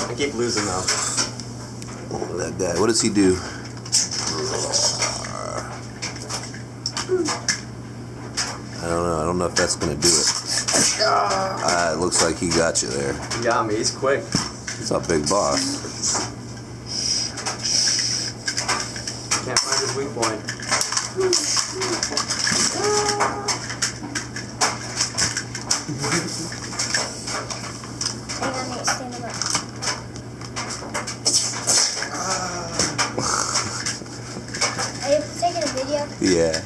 I keep losing though. That guy. What does he do? I don't know. I don't know if that's gonna do it. It looks like he got you there. He got me. He's quick. He's a big boss. Can't find his weak point. Hang on, Nate, stand him up. Are you taking a video? Yeah.